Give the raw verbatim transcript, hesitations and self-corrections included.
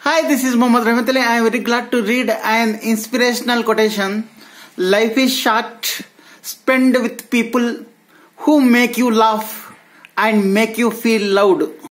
Hi, this is Mohammad Rahmatullah. I am very glad to read an inspirational quotation. Life is short. Spend with people who make you laugh and make you feel loud.